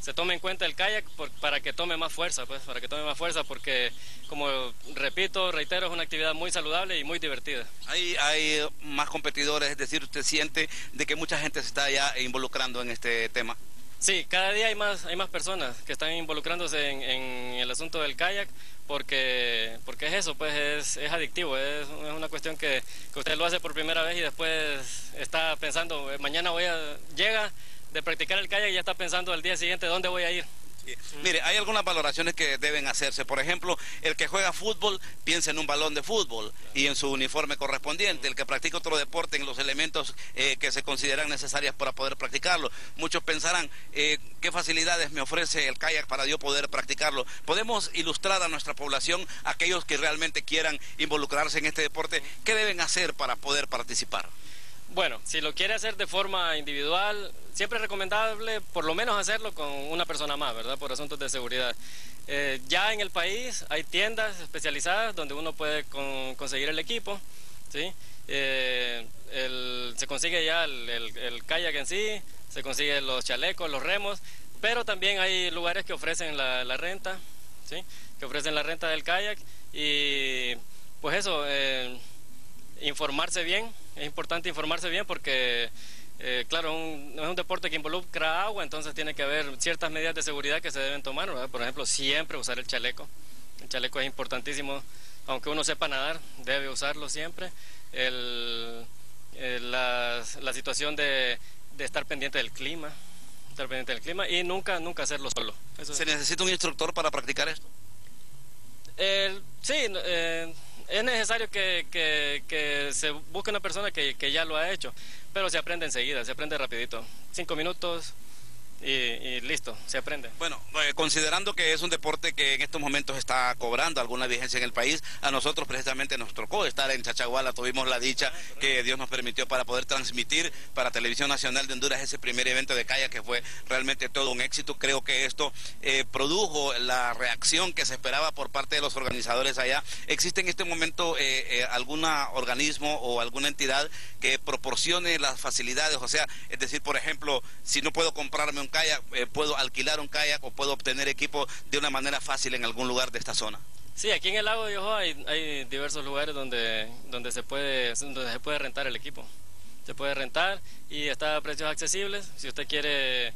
se tome en cuenta el kayak para que tome más fuerza, pues, para que tome más fuerza, porque, como repito, reitero, es una actividad muy saludable y muy divertida. Hay más competidores, es decir, ¿usted siente de que mucha gente se está ya involucrando en este tema? Sí, cada día hay más personas que están involucrándose en el asunto del kayak, porque es eso, pues es adictivo, es una cuestión que usted lo hace por primera vez y después está pensando, mañana llega de practicar el kayak y ya está pensando al día siguiente dónde voy a ir. Sí. Mire, hay algunas valoraciones que deben hacerse. Por ejemplo, el que juega fútbol piensa en un balón de fútbol y en su uniforme correspondiente. El que practica otro deporte en los elementos que se consideran necesarias para poder practicarlo. Muchos pensarán, ¿qué facilidades me ofrece el kayak para yo poder practicarlo? Podemos ilustrar a nuestra población, aquellos que realmente quieran involucrarse en este deporte, ¿qué deben hacer para poder participar? Bueno, si lo quiere hacer de forma individual, siempre es recomendable por lo menos hacerlo con una persona más, ¿verdad? Por asuntos de seguridad. Ya en el país hay tiendas especializadas donde uno puede conseguir el equipo, ¿sí? Se consigue ya el kayak en sí, se consiguen los chalecos, los remos, pero también hay lugares que ofrecen la renta, ¿sí? Que ofrecen la renta del kayak y pues eso, informarse bien. Es importante informarse bien porque, claro, no es un deporte que involucra agua, entonces tiene que haber ciertas medidas de seguridad que se deben tomar, ¿verdad? Por ejemplo, siempre usar el chaleco. El chaleco es importantísimo, aunque uno sepa nadar, debe usarlo siempre. La situación de estar pendiente del clima, y nunca hacerlo solo. Eso ¿Se necesita un instructor para practicar esto? Sí, es necesario que se busque una persona que ya lo ha hecho, pero se aprende enseguida, se aprende rapidito, 5 minutos y listo, se aprende. Bueno, considerando que es un deporte que en estos momentos está cobrando alguna vigencia en el país, a nosotros precisamente nos tocó estar en Chachaguala, tuvimos la dicha que Dios nos permitió para poder transmitir para Televisión Nacional de Honduras ese primer evento de kayak que fue realmente todo un éxito. Creo que esto produjo la reacción que se esperaba por parte de los organizadores allá. ¿Existe en este momento algún organismo o alguna entidad que proporcione las facilidades? O sea, es decir, por ejemplo, si no puedo comprarme un kayak, puedo alquilar un kayak o puedo obtener equipo de una manera fácil en algún lugar de esta zona. Sí, aquí en el lago de Yohoa hay diversos lugares donde se puede rentar el equipo. Se puede rentar y está a precios accesibles. Si usted quiere,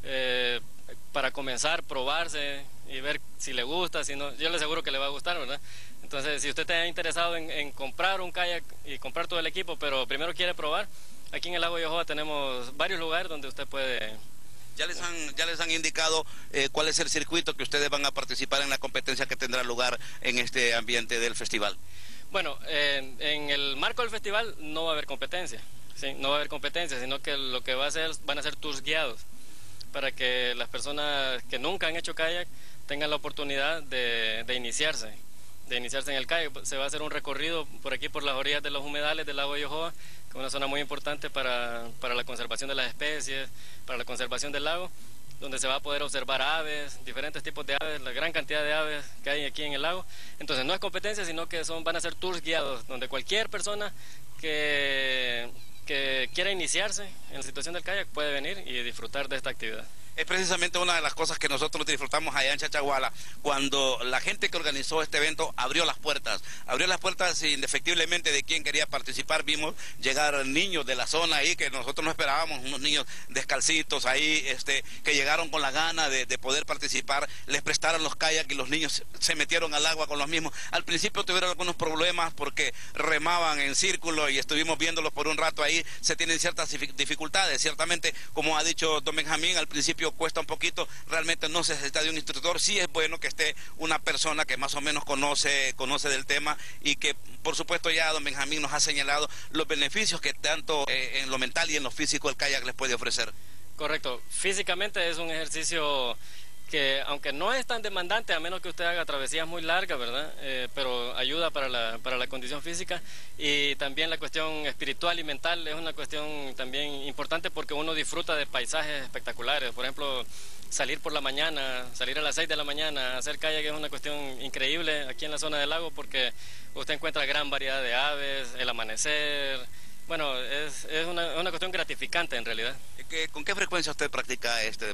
para comenzar, probarse y ver si le gusta, si no, yo le aseguro que le va a gustar, ¿verdad? Entonces, si usted está interesado en comprar un kayak y comprar todo el equipo, pero primero quiere probar, aquí en el lago de Yohoa tenemos varios lugares donde usted puede... ¿Ya les han indicado cuál es el circuito que ustedes van a participar en la competencia que tendrá lugar en este ambiente del festival? Bueno, en el marco del festival no va a haber competencia, ¿sí? No va a haber competencia, sino que lo que van a ser tours guiados para que las personas que nunca han hecho kayak tengan la oportunidad de iniciarse en el kayak. Se va a hacer un recorrido por aquí, por las orillas de los humedales del lago de Yohoa, que es una zona muy importante para la conservación de las especies, para la conservación del lago, donde se va a poder observar aves, diferentes tipos de aves, la gran cantidad de aves que hay aquí en el lago. Entonces no es competencia, sino que van a ser tours guiados, donde cualquier persona que quiera iniciarse en la situación del kayak puede venir y disfrutar de esta actividad. Es precisamente una de las cosas que nosotros disfrutamos allá en Chachaguala, cuando la gente que organizó este evento abrió las puertas indefectiblemente de quien quería participar. Vimos llegar niños de la zona ahí que nosotros no esperábamos, unos niños descalcitos ahí, que llegaron con la gana de poder participar, les prestaron los kayaks y los niños se metieron al agua con los mismos. Al principio tuvieron algunos problemas porque remaban en círculo y estuvimos viéndolos por un rato ahí, se tienen ciertas dificultades, ciertamente, como ha dicho don Benjamín, al principio cuesta un poquito, realmente no se necesita de un instructor. Sí es bueno que esté una persona que más o menos conoce del tema y que por supuesto ya don Benjamín nos ha señalado los beneficios que tanto en lo mental y en lo físico el kayak les puede ofrecer. Correcto, físicamente es un ejercicio que aunque no es tan demandante, a menos que usted haga travesías muy largas, ¿verdad? Pero ayuda para la condición física, y también la cuestión espiritual y mental es una cuestión también importante porque uno disfruta de paisajes espectaculares. Por ejemplo, salir por la mañana, salir a las 6 de la mañana, hacer kayak es una cuestión increíble aquí en la zona del lago porque usted encuentra gran variedad de aves, el amanecer. Bueno, es una cuestión gratificante en realidad. ¿Con qué frecuencia usted practica este deporte?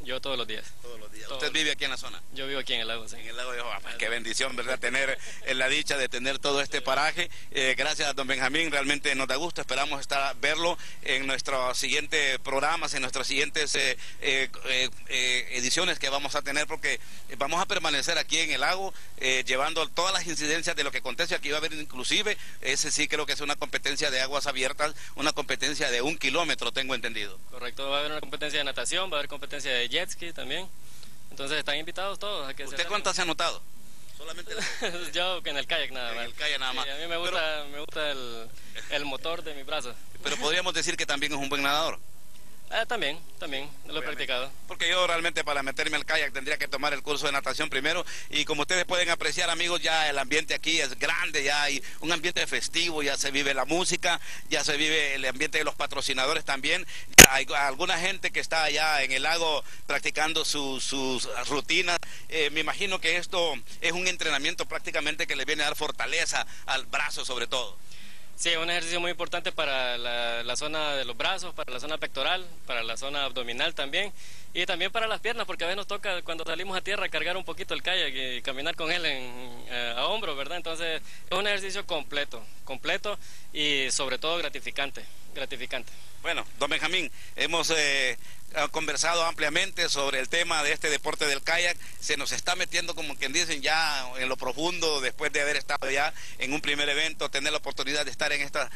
Yo todos los días. Todos los días. Todos ¿Usted los vive aquí en la zona? Yo vivo aquí en el lago, sí. En el lago de Joa. Qué bendición, ¿verdad? Tener la dicha de tener todo este paraje. Gracias a don Benjamín, realmente nos da gusto. Esperamos verlo en nuestros siguientes programas, en nuestras siguientes ediciones que vamos a tener, porque vamos a permanecer aquí en el lago, llevando todas las incidencias de lo que acontece. Aquí va a haber inclusive, ese sí creo que es una competencia de aguas abiertas, una competencia de 1 kilómetro, tengo entendido. Correcto, va a haber una competencia de natación, va a haber competencia de jet ski también. Entonces están invitados todos a que ¿Usted cuántas se ha anotado? Solamente yo en el kayak nada más. En el kayak nada más. Sí, a mí me gusta el motor de mi brazo. Pero podríamos decir que también es un buen nadador. También, lo he practicado. Porque yo realmente para meterme al kayak tendría que tomar el curso de natación primero, y como ustedes pueden apreciar, amigos, ya el ambiente aquí es grande, ya hay un ambiente festivo, ya se vive la música, ya se vive el ambiente de los patrocinadores también. Ya hay alguna gente que está allá en el lago practicando sus rutinas. Me imagino que esto es un entrenamiento prácticamente que le viene a dar fortaleza al brazo sobre todo. Sí, un ejercicio muy importante para la zona de los brazos, para la zona pectoral, para la zona abdominal también, y también para las piernas, porque a veces nos toca cuando salimos a tierra cargar un poquito el kayak y caminar con él a hombros, ¿verdad? Entonces es un ejercicio completo y sobre todo gratificante. Bueno, don Benjamín, hemos conversado ampliamente sobre el tema de este deporte del kayak. Se nos está metiendo, como quien dicen, ya en lo profundo, después de haber estado ya en un primer evento, tener la oportunidad de estar en esta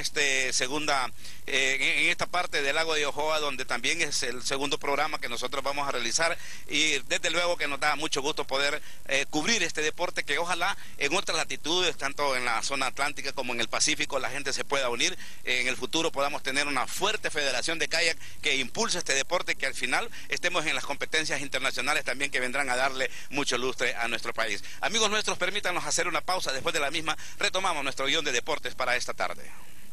parte del lago de Yohoa, donde también es el segundo programa que nosotros vamos a realizar, y desde luego que nos da mucho gusto poder cubrir este deporte, que ojalá en otras latitudes, tanto en la zona atlántica como en el Pacífico, la gente se pueda unir. En el futuro podamos tener una fuerte federación de kayak que impulse este deporte, que al final estemos en las competencias internacionales también, que vendrán a darle mucho lustre a nuestro país. Amigos nuestros, permítanos hacer una pausa. Después de la misma retomamos nuestro guión de deportes para esta tarde.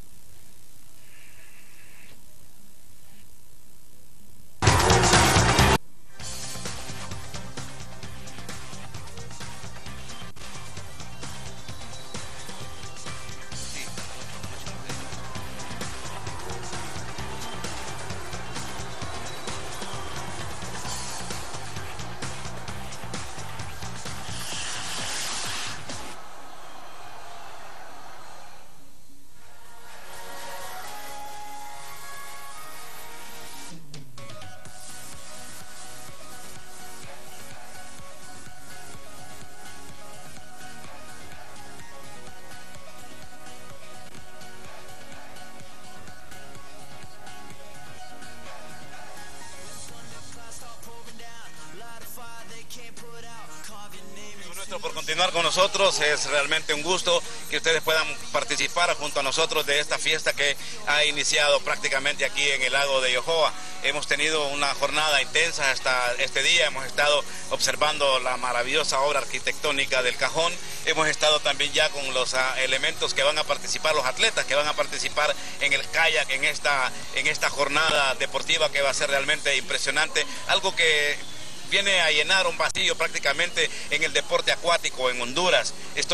Por continuar con nosotros, es realmente un gusto que ustedes puedan participar junto a nosotros de esta fiesta que ha iniciado prácticamente aquí en el lago de Yohoa. Hemos tenido una jornada intensa hasta este día, hemos estado observando la maravillosa obra arquitectónica del Cajón, hemos estado también ya con los elementos que van a participar, los atletas que van a participar en el kayak, en esta jornada deportiva que va a ser realmente impresionante, algo que viene a llenar un vacío prácticamente en el deporte acuático en Honduras.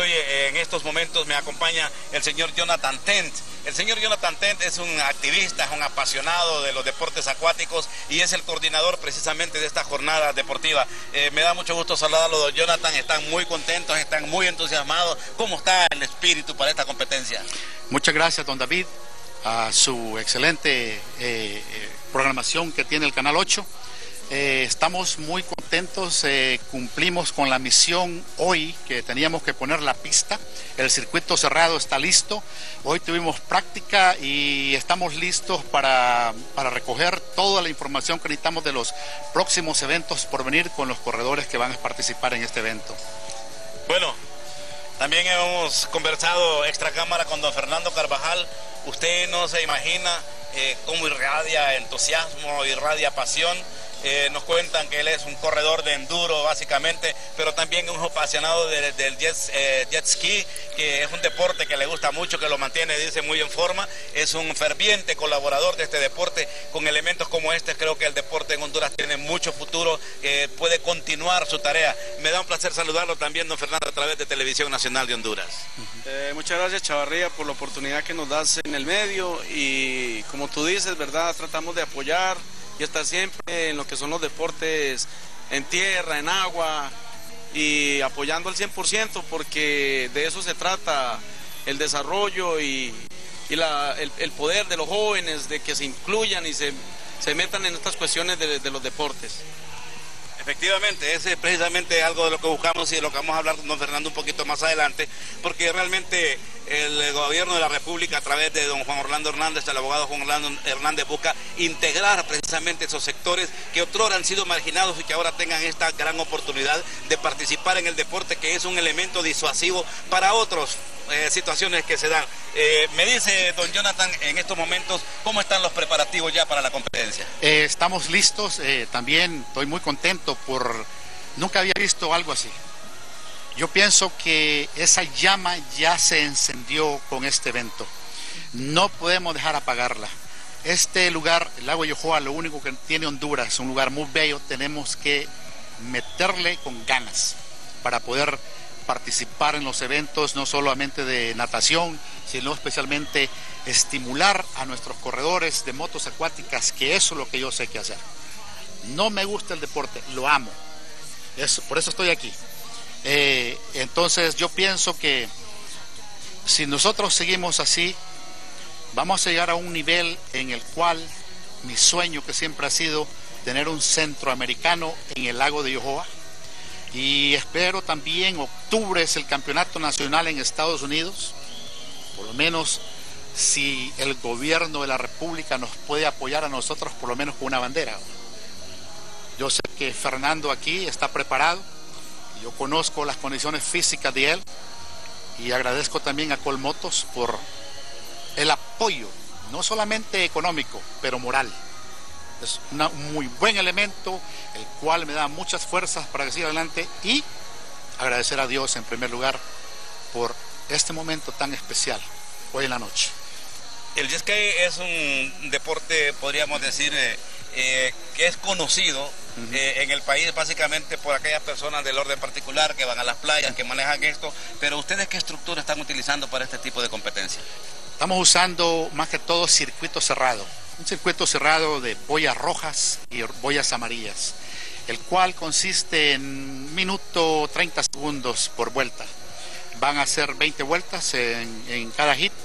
En estos momentos me acompaña el señor Jonathan Tent. El señor Jonathan Tent es un activista, es un apasionado de los deportes acuáticos y es el coordinador precisamente de esta jornada deportiva. Me da mucho gusto saludarlo, don Jonathan. Están muy contentos, están muy entusiasmados. ¿Cómo está el espíritu para esta competencia? Muchas gracias, don David, a su excelente programación que tiene el Canal 8. Estamos muy contentos, cumplimos con la misión hoy, que teníamos que poner la pista. El circuito cerrado está listo. Hoy tuvimos práctica y estamos listos para recoger toda la información que necesitamos de los próximos eventos por venir con los corredores que van a participar en este evento. Bueno, también hemos conversado extra cámara con don Fernando Carvajal. Usted no se imagina cómo irradia entusiasmo, irradia pasión. Nos cuentan que él es un corredor de enduro básicamente, pero también un apasionado del jet ski, que es un deporte que le gusta mucho, que lo mantiene, dice, muy en forma. Es un ferviente colaborador de este deporte. Con elementos como este, creo que el deporte en Honduras tiene mucho futuro, puede continuar su tarea. Me da un placer saludarlo también, don Fernando, a través de Televisión Nacional de Honduras. Muchas gracias, Chavarría, por la oportunidad que nos das en el medio, y como tú dices, ¿verdad? Tratamos de apoyar y estar siempre en lo que son los deportes en tierra, en agua, y apoyando al 100%, porque de eso se trata el desarrollo y el poder de los jóvenes, de que se incluyan y se metan en estas cuestiones de los deportes. Efectivamente, ese es precisamente algo de lo que buscamos y de lo que vamos a hablar con don Fernando un poquito más adelante, porque realmente el gobierno de la República, a través de don Juan Orlando Hernández, el abogado Juan Orlando Hernández, busca integrar precisamente esos sectores que otrora han sido marginados y que ahora tengan esta gran oportunidad de participar en el deporte, que es un elemento disuasivo para otros situaciones que se dan. Me dice don Jonathan, en estos momentos, ¿cómo están los preparativos ya para la competencia? Estamos listos, también estoy muy contento nunca había visto algo así. Yo pienso que esa llama ya se encendió con este evento. No podemos dejar apagarla. Este lugar, el lago Yohoa, lo único que tiene Honduras, es un lugar muy bello. Tenemos que meterle con ganas para poder participar en los eventos, no solamente de natación, sino especialmente estimular a nuestros corredores de motos acuáticas, que eso es lo que yo sé que hacer. No me gusta el deporte, lo amo. Por eso estoy aquí. Entonces yo pienso que si nosotros seguimos así, vamos a llegar a un nivel en el cual mi sueño, que siempre ha sido tener un centroamericano en el lago de Yohoa, y espero también octubre es el campeonato nacional en Estados Unidos. Por lo menos si el gobierno de la República nos puede apoyar a nosotros, por lo menos con una bandera. Yo sé que Fernando aquí está preparado, yo conozco las condiciones físicas de él, y agradezco también a Colmotos por el apoyo, no solamente económico, pero moral. Es un muy buen elemento, el cual me da muchas fuerzas para seguir adelante, y agradecer a Dios en primer lugar por este momento tan especial hoy en la noche. El jet ski es un deporte, podríamos decir, que es conocido en el país básicamente por aquellas personas del orden particular que van a las playas, que manejan esto, pero ¿ustedes qué estructura están utilizando para este tipo de competencia? Estamos usando más que todo circuito cerrado, un circuito cerrado de boyas rojas y boyas amarillas, el cual consiste en minuto 30 segundos por vuelta. Van a ser 20 vueltas en cada hit,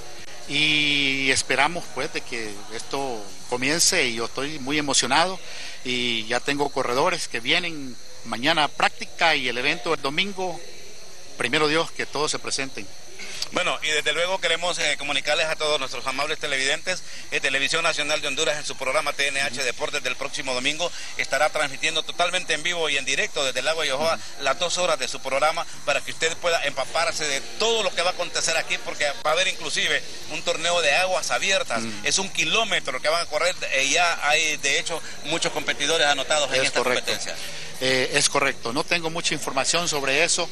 y esperamos pues de que esto comience, y yo estoy muy emocionado, y ya tengo corredores que vienen mañana a práctica, y el evento el domingo, primero Dios, que todos se presenten. Bueno, y desde luego queremos comunicarles a todos nuestros amables televidentes, Televisión Nacional de Honduras en su programa TNH Deportes del próximo domingo estará transmitiendo totalmente en vivo y en directo desde el lago de Yohoa las 2 horas de su programa, para que usted pueda empaparse de todo lo que va a acontecer aquí, porque va a haber inclusive un torneo de aguas abiertas. Es 1 kilómetro que van a correr, y ya hay de hecho muchos competidores anotados en esta competencia. Es correcto, no tengo mucha información sobre eso.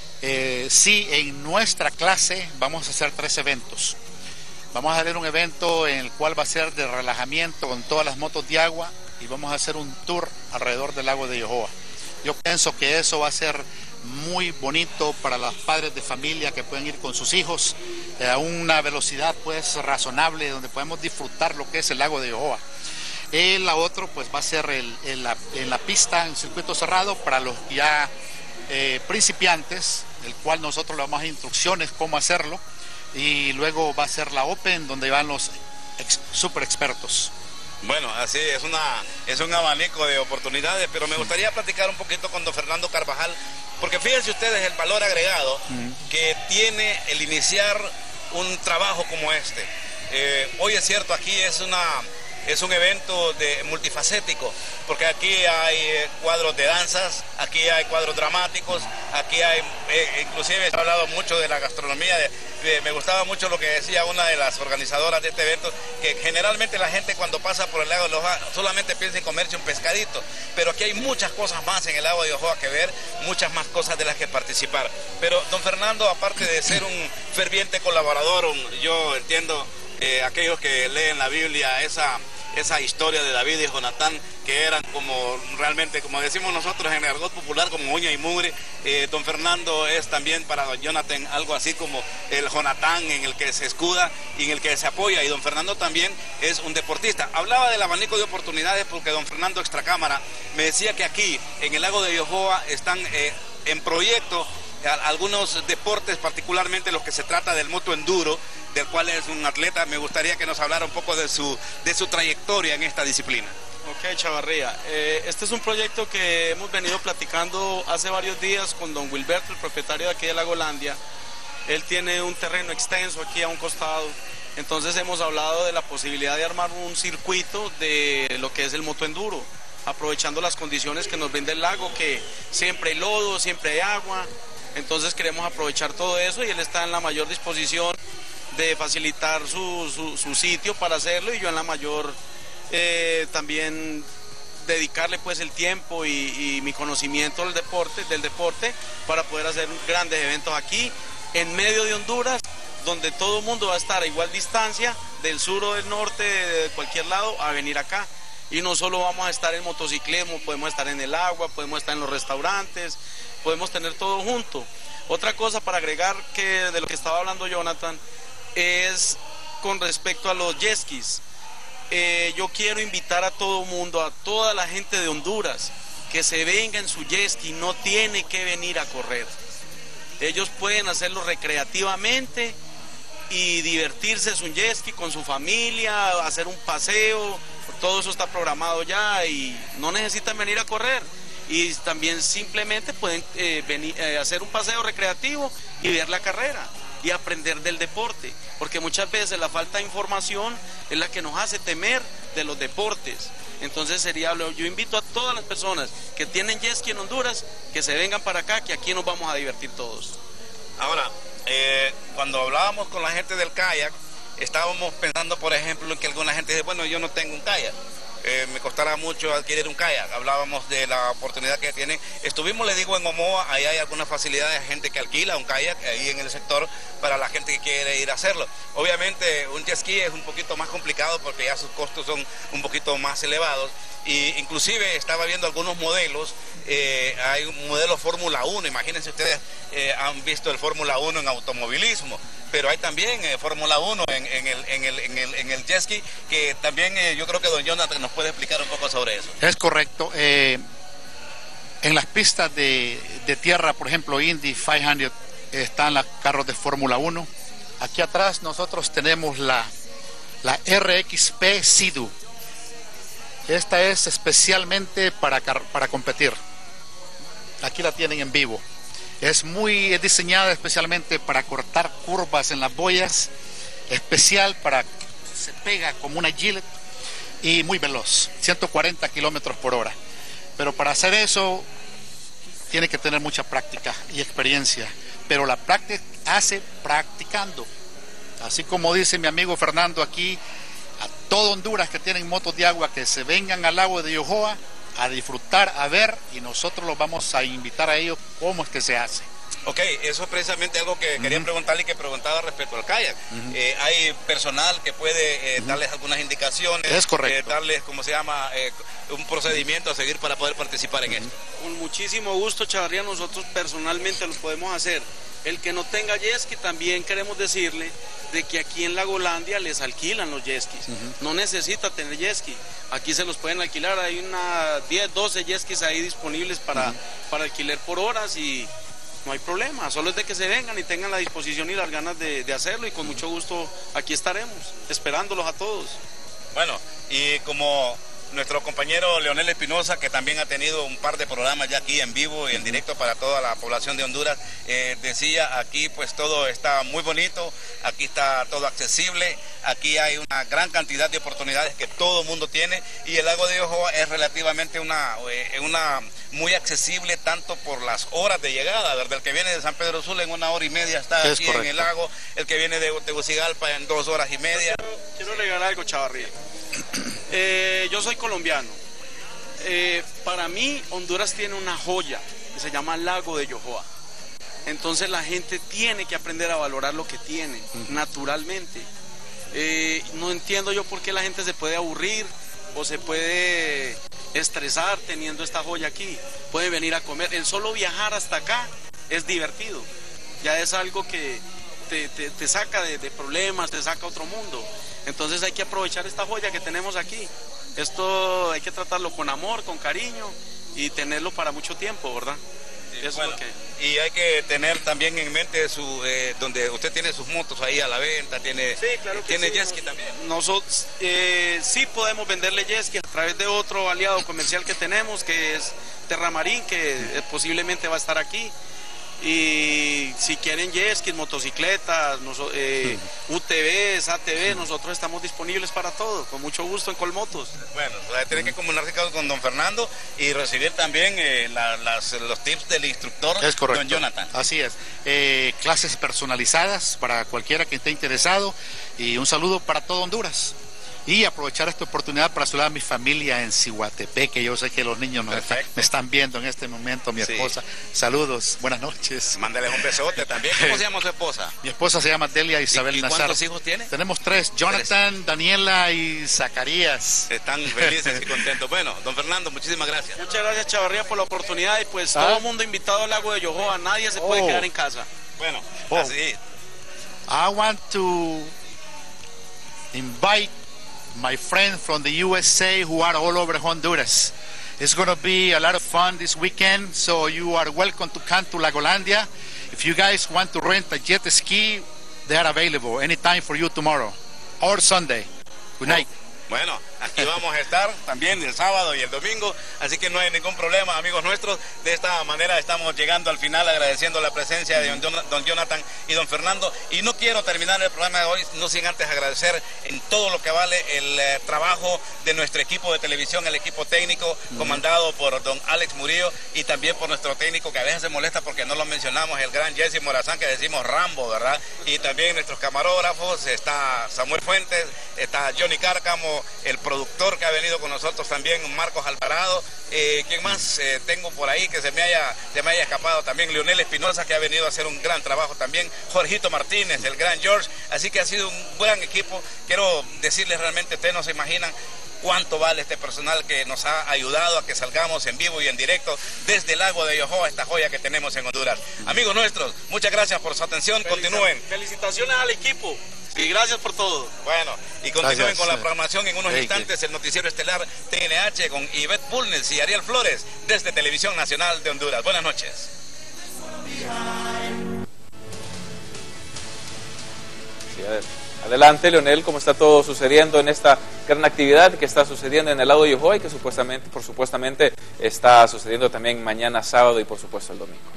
Sí, en nuestra clase vamos a hacer 3 eventos. Vamos a hacer un evento en el cual va a ser de relajamiento con todas las motos de agua, y vamos a hacer un tour alrededor del lago de Yohoa. Yo pienso que eso va a ser muy bonito para los padres de familia que pueden ir con sus hijos a una velocidad pues razonable, donde podemos disfrutar lo que es el lago de Yohoa. La otra pues va a ser en la pista, en circuito cerrado, para los ya principiantes, el cual nosotros le damos instrucciones cómo hacerlo, y luego va a ser la Open, donde van los super expertos. Bueno, así es un abanico de oportunidades, pero me gustaría platicar un poquito con don Fernando Carvajal, porque fíjense ustedes el valor agregado que tiene el iniciar un trabajo como este. Hoy es cierto, aquí es un evento multifacético, porque aquí hay cuadros de danzas, aquí hay cuadros dramáticos, aquí hay, inclusive se ha hablado mucho de la gastronomía. Me gustaba mucho lo que decía una de las organizadoras de este evento, que generalmente la gente cuando pasa por el lago de Yohoa solamente piensa en comerse un pescadito, pero aquí hay muchas cosas más en el lago de Yohoa que ver, muchas más cosas de las que participar. Pero don Fernando, aparte de ser un ferviente colaborador, yo entiendo, aquellos que leen la Biblia, esa esa historia de David y Jonatán, que eran como realmente, como decimos nosotros en el argot popular, como uña y mugre. Don Fernando es también para don Jonathan algo así como el Jonatán en el que se escuda y en el que se apoya, y don Fernando también es un deportista. Hablaba del abanico de oportunidades porque don Fernando extracámara me decía que aquí en el lago de Yohoa están en proyecto algunos deportes, particularmente los que se trata del moto enduro, del cual es un atleta. Me gustaría que nos hablara un poco de su trayectoria en esta disciplina. Ok, Chavarría, este es un proyecto que hemos venido platicando hace varios días con don Wilberto, el propietario de aquí de Lagolandia. Él tiene un terreno extenso aquí a un costado, entonces hemos hablado de la posibilidad de armar un circuito de lo que es el moto enduro, aprovechando las condiciones que nos brinda el lago, que siempre hay lodo, siempre hay agua. Entonces queremos aprovechar todo eso y él está en la mayor disposición de facilitar su sitio para hacerlo, y yo en la mayor también dedicarle pues el tiempo y mi conocimiento del deporte para poder hacer grandes eventos aquí en medio de Honduras, donde todo el mundo va a estar a igual distancia, del sur o del norte, de cualquier lado, a venir acá. Y no solo vamos a estar en motociclismo, podemos estar en el agua, podemos estar en los restaurantes, podemos tener todo junto. Otra cosa para agregar de lo que estaba hablando Jonathan es con respecto a los jet skis. Yo quiero invitar a todo el mundo, a toda la gente de Honduras, que se venga en su jet ski, no tiene que venir a correr. Ellos pueden hacerlo recreativamente y divertirse en su jet ski con su familia, hacer un paseo, todo eso está programado ya y no necesitan venir a correr. Y también simplemente pueden venir hacer un paseo recreativo y ver la carrera y aprender del deporte, porque muchas veces la falta de información es la que nos hace temer de los deportes. Entonces yo invito a todas las personas que tienen jet ski en Honduras que se vengan para acá, que aquí nos vamos a divertir todos. Ahora, cuando hablábamos con la gente del kayak, estábamos pensando, por ejemplo, en que alguna gente dice, bueno, yo no tengo un kayak, me costará mucho adquirir un kayak. Hablábamos de la oportunidad que tienen. Estuvimos, le digo, en Omoa, ahí hay algunas facilidades de gente que alquila un kayak ahí en el sector para la gente que quiere ir a hacerlo. Obviamente un jet ski es un poquito más complicado porque ya sus costos son un poquito más elevados. Y inclusive estaba viendo algunos modelos, hay un modelo Fórmula 1, imagínense ustedes, han visto el Fórmula 1 en automovilismo, pero hay también Fórmula 1 en el jet ski, que también yo creo que don Jonathan nos puede explicar un poco sobre eso. Es correcto. En las pistas de tierra, por ejemplo, Indy 500, están los carros de Fórmula 1. Aquí atrás nosotros tenemos la RXP Sea-Doo. Esta es especialmente para competir. Aquí la tienen en vivo. Es diseñada especialmente para cortar curvas en las boyas, especial se pega como una Gillette y muy veloz, 140 kilómetros por hora. Pero para hacer eso tiene que tener mucha práctica y experiencia, pero la práctica hace practicando. Así como dice mi amigo Fernando aquí, a todo Honduras que tienen motos de agua, que se vengan al lago de Yohoa a disfrutar, a ver, y nosotros los vamos a invitar a ellos cómo es que se hace. Ok, eso es precisamente algo que quería preguntarle y que preguntaba respecto al kayak. Hay personal que puede darles algunas indicaciones, es correcto. Darles, ¿cómo se llama?, un procedimiento a seguir para poder participar en esto. Con muchísimo gusto, Chavarría, nosotros personalmente lo podemos hacer. El que no tenga jet ski, también queremos decirle de que aquí en Lagolandia les alquilan los jet skis. No necesita tener jet ski. Aquí se los pueden alquilar, hay 10, 12 jet skis ahí disponibles para alquiler por horas y no hay problema. Solo es de que se vengan y tengan la disposición y las ganas de hacerlo, y con mucho gusto aquí estaremos, esperándolos a todos. Bueno, y como nuestro compañero Leonel Espinosa, que también ha tenido un par de programas ya aquí en vivo y en directo para toda la población de Honduras, decía, aquí pues todo está muy bonito, aquí está todo accesible, aquí hay una gran cantidad de oportunidades que todo el mundo tiene, y el lago de Yohoa es relativamente una muy accesible, tanto por las horas de llegada, ¿verdad? El que viene de San Pedro Sula en 1 hora y media está aquí correcto en el lago, el que viene de Tegucigalpa en 2 horas y media. Quiero agregar algo, Chavarría. Yo soy colombiano. Para mí Honduras tiene una joya que se llama Lago de Yohoa. Entonces la gente tiene que aprender a valorar lo que tiene naturalmente. No entiendo yo por qué la gente se puede aburrir o se puede estresar teniendo esta joya aquí. Pueden venir a comer. El solo viajar hasta acá es divertido. Ya es algo que te saca de problemas, te saca a otro mundo. Entonces hay que aprovechar esta joya que tenemos aquí. Esto hay que tratarlo con amor, con cariño y tenerlo para mucho tiempo, ¿verdad? Sí, bueno, y hay que tener también en mente donde usted tiene sus motos ahí a la venta, tiene, sí, claro que tiene sí, jet ski también. Nosotros sí podemos venderle jet ski a través de otro aliado comercial que tenemos, que es Terramarín, que posiblemente va a estar aquí. Y si quieren jet skis, motocicletas, UTVs, ATV, nosotros estamos disponibles para todo, con mucho gusto en Colmotos. Bueno, tienen que comunicarse con don Fernando y recibir también los tips del instructor, es correcto, don Jonathan. Así es, clases personalizadas para cualquiera que esté interesado y un saludo para todo Honduras. Y aprovechar esta oportunidad para saludar a mi familia en Cihuatepec, que yo sé que los niños me están viendo en este momento, mi esposa. Sí. Saludos, buenas noches. Mándales un besote también. ¿Cómo se llama su esposa? Mi esposa se llama Delia Isabel Nazar. ¿Cuántos hijos tiene? Tenemos 3, Jonathan, Daniela y Zacarías. Están felices y contentos. Bueno, don Fernando, muchísimas gracias. Muchas gracias, Chavarría, por la oportunidad y pues todo el mundo invitado al lago de Yohoa, nadie se puede quedar en casa. Bueno, así. I want to invite my friends from the USA who are all over Honduras. It's going to be a lot of fun this weekend, so you are welcome to come to Lagolandia. If you guys want to rent a jet ski, they are available anytime for you tomorrow or Sunday. Good night. Bueno, aquí vamos a estar también el sábado y el domingo, así que no hay ningún problema, amigos nuestros. De esta manera estamos llegando al final, agradeciendo la presencia de don Jonathan y don Fernando. Y no quiero terminar el programa de hoy no sin antes agradecer en todo lo que vale el trabajo de nuestro equipo de televisión, el equipo técnico comandado por don Alex Murillo y también por nuestro técnico que a veces se molesta porque no lo mencionamos, el gran Jesse Morazán, que decimos Rambo, ¿verdad? Y también nuestros camarógrafos, está Samuel Fuentes, está Johnny Cárcamo, el productor que ha venido con nosotros también, Marcos Alvarado. ¿Quién más tengo por ahí que se me haya escapado? También Leonel Espinosa, que ha venido a hacer un gran trabajo también, Jorgito Martínez, el gran George. Así que ha sido un gran equipo. Quiero decirles realmente, ustedes no se imaginan cuánto vale este personal que nos ha ayudado a que salgamos en vivo y en directo desde el lago de Yohoa, esta joya que tenemos en Honduras. Amigos nuestros, muchas gracias por su atención. Continúen. Felicitaciones al equipo. Y gracias por todo. Bueno, y continúen con la programación. En unos instantes el noticiero estelar TNH con Ivette Bulnes y Ariel Flores desde Televisión Nacional de Honduras. Buenas noches. Sí, adelante, Leonel, ¿cómo está todo sucediendo en esta gran actividad que está sucediendo en el lago de Yohoa y que supuestamente está sucediendo también mañana sábado y por supuesto el domingo?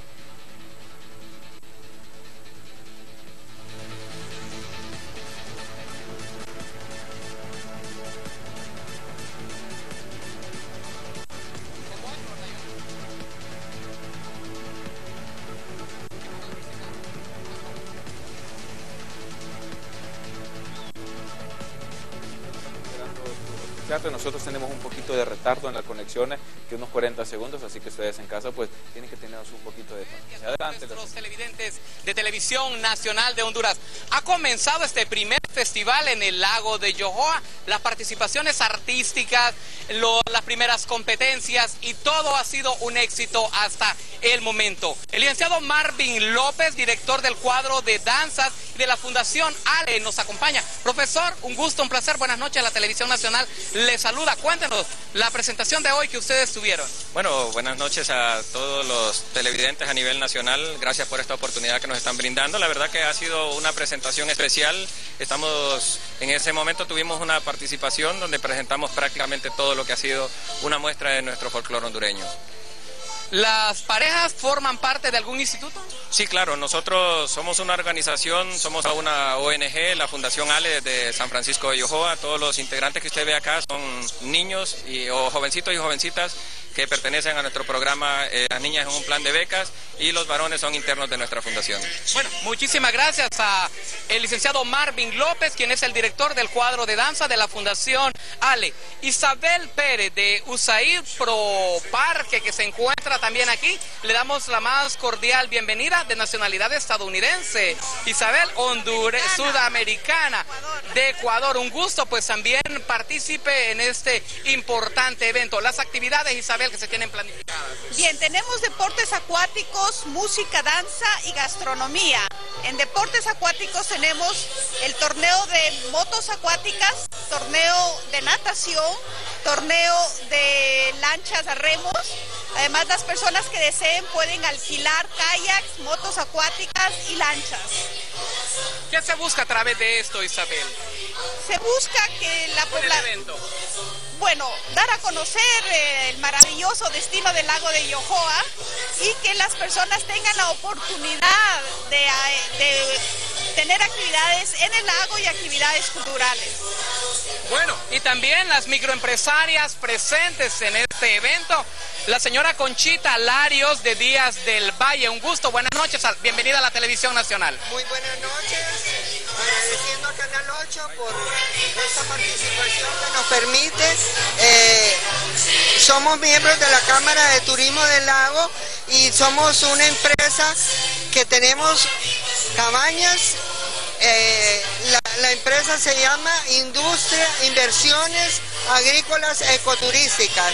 Nosotros tenemos un poquito de retardo en las conexiones, que unos 40 segundos, así que ustedes en casa pues tienen que tener un poquito de paciencia. Adelante, nuestros televidentes de Televisión Nacional de Honduras. Ha comenzado este primer festival en el lago de Yohoa, las participaciones artísticas, las primeras competencias y todo ha sido un éxito hasta el momento. El licenciado Marvin López, director del cuadro de danzas de la Fundación ALE, nos acompaña. Profesor, un gusto, un placer, buenas noches a la Televisión Nacional. Le saluda, cuéntenos la presentación de hoy que ustedes tuvieron. Bueno, buenas noches a todos los televidentes a nivel nacional, gracias por esta oportunidad que nos están brindando. La verdad que ha sido una presentación especial. En ese momento tuvimos una participación donde presentamos prácticamente todo lo que ha sido una muestra de nuestro folclore hondureño. ¿Las parejas forman parte de algún instituto? Sí, claro, nosotros somos una organización, somos una ONG, la Fundación ALE de San Francisco de Yohoa. Todos los integrantes que usted ve acá son niños o jovencitos y jovencitas que pertenecen a nuestro programa. Las niñas en un plan de becas y los varones son internos de nuestra fundación. Bueno, muchísimas gracias a el licenciado Marvin López, quien es el director del cuadro de danza de la Fundación ALE. Isabel Pérez de USAID Pro Parque, que se encuentra también aquí. Le damos la más cordial bienvenida, de nacionalidad estadounidense, Isabel, sudamericana, de Ecuador. Un gusto, pues también partícipe en este importante evento. Las actividades, Isabel, que se tienen planificadas. Bien, tenemos deportes acuáticos, música, danza y gastronomía. En deportes acuáticos tenemos el torneo de motos acuáticas, torneo de natación, torneo de lanchas a remos. Además, las personas que deseen pueden alquilar kayaks, motos acuáticas y lanchas. ¿Qué se busca a través de esto, Isabel? Se busca que la población... Bueno, dar a conocer el maravilloso destino del lago de Yohoa y que las personas tengan la oportunidad de tener actividades en el lago y actividades culturales. Bueno, y también las microempresarias presentes en este evento, la señora Conchita Larios de Díaz del Valle. Un gusto, buenas noches, bienvenida a la Televisión Nacional. Muy buenas noches, agradeciendo al Canal 8 por esta participación que nos permite. Somos miembros de la Cámara de Turismo del Lago y somos una empresa que tenemos cabañas. La empresa se llama Industria Inversiones Agrícolas Ecoturísticas.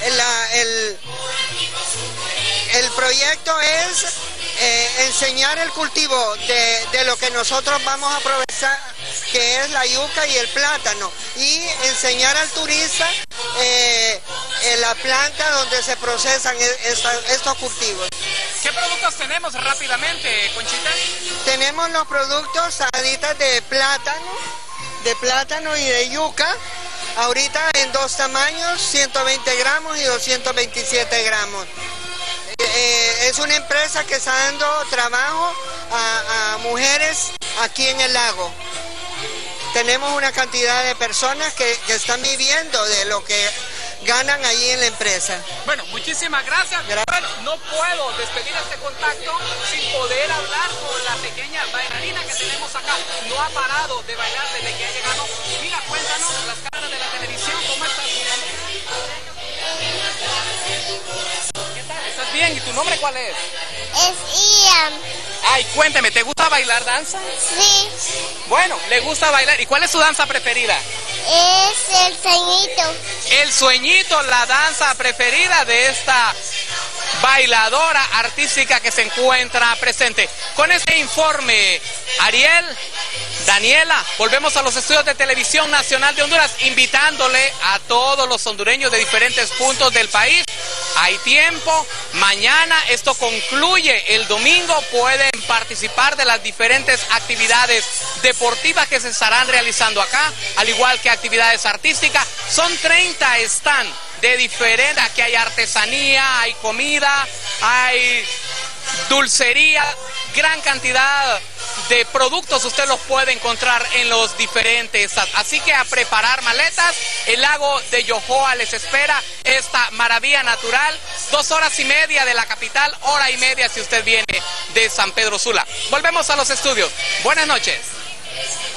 El proyecto es enseñar el cultivo de lo que nosotros vamos a aprovechar, que es la yuca y el plátano, y enseñar al turista la planta donde se procesan estos cultivos. ¿Qué productos tenemos rápidamente, Conchita? Tenemos los productos salitas de plátano y de yuca, ahorita en dos tamaños, 120 gramos y 227 gramos. Es una empresa que está dando trabajo a mujeres aquí en el lago. Tenemos una cantidad de personas que están viviendo de lo que ganan allí en la empresa. Bueno, muchísimas gracias. Bueno, no puedo despedir este contacto sin poder hablar con la pequeña bailarina que tenemos acá. No ha parado de bailar desde que ha llegado. Mira, cuéntanos las cámaras de la televisión, ¿cómo estás? ¿Qué tal? ¿Estás bien? ¿Y tu nombre cuál es? Es Ian. Ay, cuénteme, ¿te gusta bailar danza? Sí. Bueno, le gusta bailar. ¿Y cuál es su danza preferida? Es el sueñito. El sueñito, la danza preferida de esta bailadora artística que se encuentra presente. Con este informe, Ariel, Daniela, volvemos a los estudios de Televisión Nacional de Honduras, invitándole a todos los hondureños de diferentes puntos del país. Hay tiempo, mañana esto concluye, el domingo pueden participar de las diferentes actividades deportivas que se estarán realizando acá, al igual que actividades artísticas. Son 30 stands de diferentes, aquí hay artesanía, hay comida, hay dulcería, gran cantidad de productos usted los puede encontrar en los diferentes. Así que a preparar maletas, el lago de Yohoa les espera, esta maravilla natural, 2 horas y media de la capital, hora y media si usted viene de San Pedro Sula. Volvemos a los estudios. Buenas noches.